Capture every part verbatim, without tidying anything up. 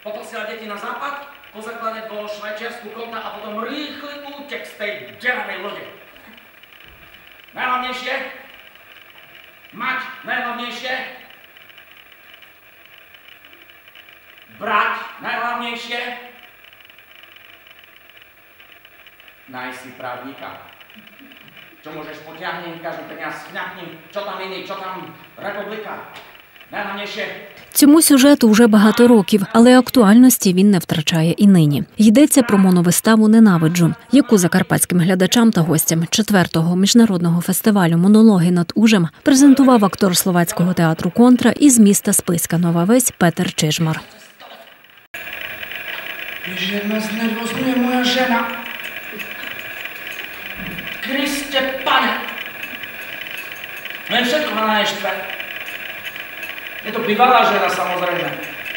Poprosila deti na západ, pozakladať do Švajčiarsku konta a potom rýchly útek z tej deranej lode. Najhlavnejšie, mať najhlavnejšie, brať najhlavnejšie, nájsť si právnika. Čo môžeš potiahnuť, každý peniaz schňapni, čo там іні, що там republika. Найголовніше. Цьому сюжету вже багато років, але актуальності він не втрачає і нині. Йдеться про моновиставу «Ненавиджу», яку закарпатським глядачам та гостям четвертого міжнародного фестивалю «Монологи над Ужем» презентував актор Словацького театру «Контра» із міста Списька Нова Весь Петер Чижмар. Ježiš, ma znervozňuje moja žena. Kriste, pane. Len všetko ma naještve. Je to bývalá žena, samozrejme.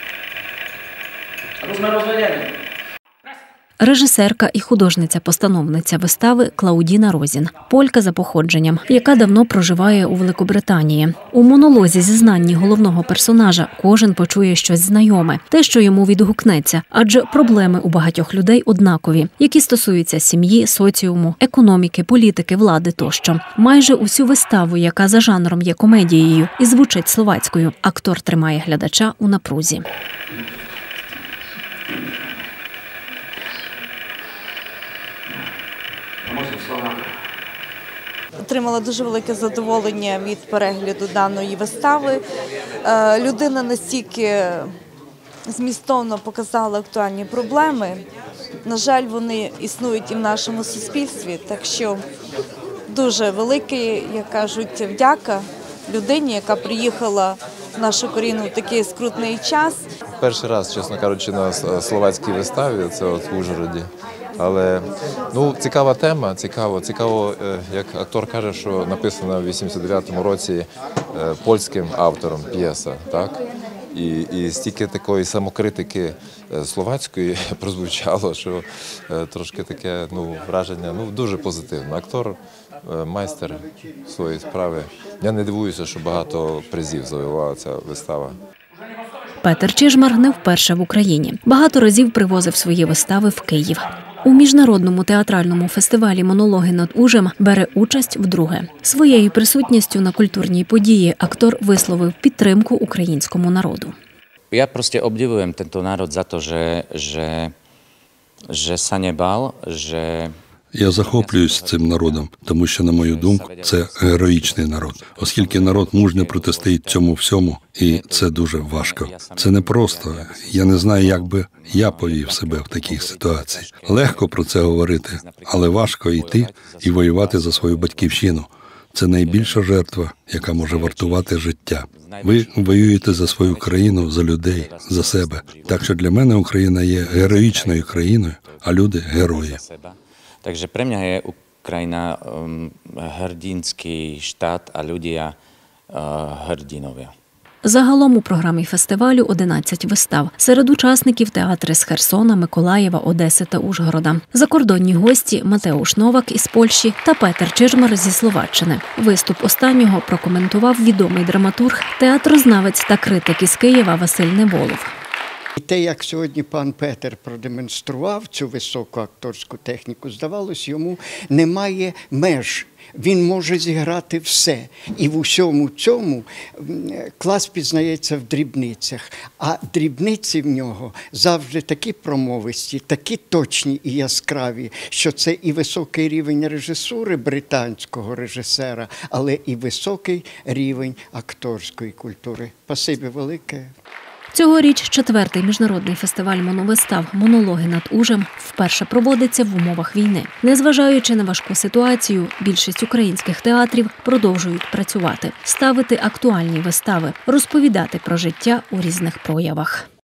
Ako sme rozvedení. Режисерка і художниця-постановниця вистави Клаудіна Розін, полька за походженням, яка давно проживає у Великобританії. У монолозі зізнанні головного персонажа кожен почує щось знайоме, те, що йому відгукнеться, адже проблеми у багатьох людей однакові, які стосуються сім'ї, соціуму, економіки, політики, влади тощо. Майже усю виставу, яка за жанром є комедією і звучить словацькою, актор тримає глядача у напрузі. Отримала дуже велике задоволення від перегляду даної вистави. Людина настільки змістовно показала актуальні проблеми. На жаль, вони існують і в нашому суспільстві, так що дуже великий, як кажуть, вдяка людині, яка приїхала в нашу країну в такий скрутний час. Перший раз, чесно кажучи, на словацькій виставі, це от в Ужгороді. Але ну, цікава тема, цікаво, цікаво, як актор каже, що написана в вісімдесят дев'ятому році польським автором п'єса, так? І, і стільки такої самокритики словацької прозвучало, що трошки таке ну, враження ну, дуже позитивне. Актор майстер своєї справи. Я не дивуюся, що багато призів завоювала ця вистава. Петер Чижмар не вперше в Україні. Багато разів привозив свої вистави в Київ. У міжнародному театральному фестивалі «Монологи над Ужем» бере участь вдруге. Своєю присутністю на культурній події актор висловив підтримку українському народу. Я просто обдивуjem tento народ за те, що, що, що sa nebal, що... Я захоплююсь цим народом, тому що, на мою думку, це героїчний народ. Оскільки народ мужньо протистоїть цьому всьому, і це дуже важко. Це не просто. Я не знаю, як би я повів себе в такій ситуації. Легко про це говорити, але важко йти і воювати за свою батьківщину. Це найбільша жертва, яка може вартувати життя. Ви воюєте за свою країну, за людей, за себе. Так що для мене Україна є героїчною країною, а люди – герої. Takže pre mňa je Ukrajina um, hrdinský štát a ľudia uh, hrdinovia. Загалом у програмі фестивалю одинадцять вистав. Серед учасників театри з Херсона, Миколаєва, Одеси та Ужгорода. Закордонні гості Матеуш Новак із Польщі та Петер Чижмар зі Словаччини. Виступ останнього прокоментував відомий драматург, театрознавець та критик із Києва Василь Неволов. І те, як сьогодні пан Петер продемонстрував цю високу акторську техніку, здавалось, йому немає меж. Він може зіграти все. І в усьому цьому клас пізнається в дрібницях. А дрібниці в нього завжди такі промовисті, такі точні і яскраві, що це і високий рівень режисури британського режисера, але і високий рівень акторської культури. Спасибі велике. Цьогоріч четвертий міжнародний фестиваль моновистав «Монологи над Ужем» вперше проводиться в умовах війни. Незважаючи на важку ситуацію, більшість українських театрів продовжують працювати, ставити актуальні вистави, розповідати про життя у різних проявах.